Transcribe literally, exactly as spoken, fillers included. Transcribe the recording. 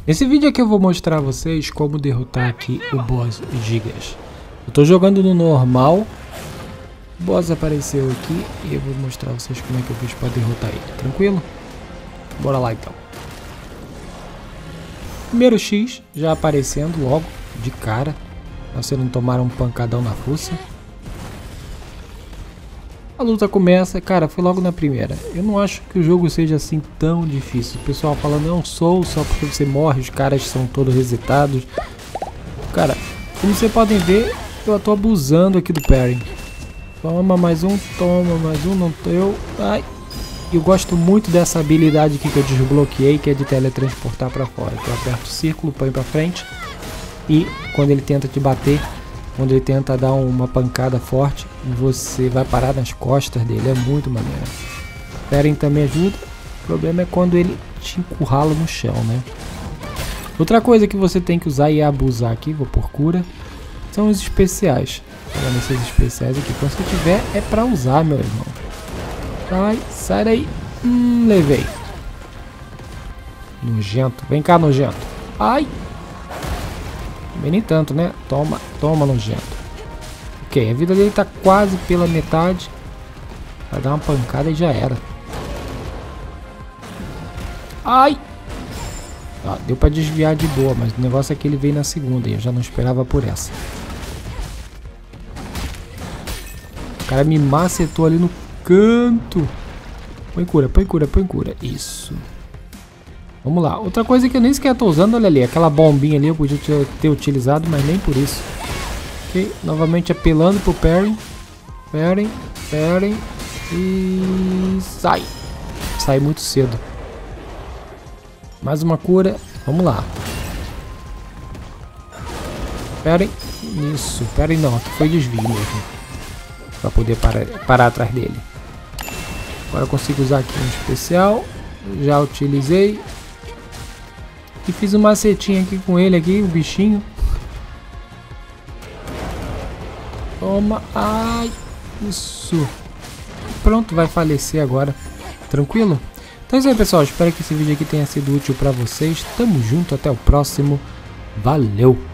Nesse vídeo aqui eu vou mostrar a vocês como derrotar aqui o boss Gigas. Eu tô jogando no normal, o boss apareceu aqui e eu vou mostrar a vocês como é que eu fiz para derrotar ele, tranquilo? Bora lá então. Primeiro X já aparecendo logo de cara, pra você não tomar um pancadão na fuça. A luta começa, cara, foi logo na primeira. Eu não acho que o jogo seja assim tão difícil. O pessoal fala, não sou, só porque você morre, os caras são todos resetados. Cara, como vocês podem ver, eu tô abusando aqui do parry. Toma mais um, toma mais um, não tô eu. Ai. Eu gosto muito dessa habilidade aqui que eu desbloqueei, que é de teletransportar pra fora. Que eu aperto o círculo, põe pra frente. E quando ele tenta te bater, quando ele tenta dar uma pancada forte, você vai parar nas costas dele, é muito maneiro. Parry também ajuda, o problema é quando ele te encurrala no chão, né? Outra coisa que você tem que usar e abusar aqui, vou por cura, são os especiais. Olha esses especiais aqui, quando você tiver é pra usar, meu irmão. Ai, sai daí. Hum, levei. Nojento, vem cá, nojento. Ai. Nem tanto, né? Toma, toma, nojento. Ok, a vida dele tá quase pela metade. Vai dar uma pancada e já era. Ai! Ah, deu pra desviar de boa, mas o negócio é que ele veio na segunda e eu já não esperava por essa. O cara me macetou ali no canto. Põe cura, põe cura, põe cura. Isso. Vamos lá. Outra coisa que eu nem sequer tô usando, olha ali, aquela bombinha ali eu podia ter utilizado, mas nem por isso. Ok, novamente apelando pro parry. Parry, parry e sai. Sai muito cedo. Mais uma cura. Vamos lá. Parry. Isso, parry não, aqui foi desvio mesmo. Pra poder parar, parar atrás dele. Agora eu consigo usar aqui um especial. Já utilizei. E fiz um macetinho aqui com ele aqui, o bichinho. Toma. Ai. Isso. Pronto, vai falecer agora. Tranquilo? Então é isso aí, pessoal. Espero que esse vídeo aqui tenha sido útil para vocês. Tamo junto, até o próximo. Valeu!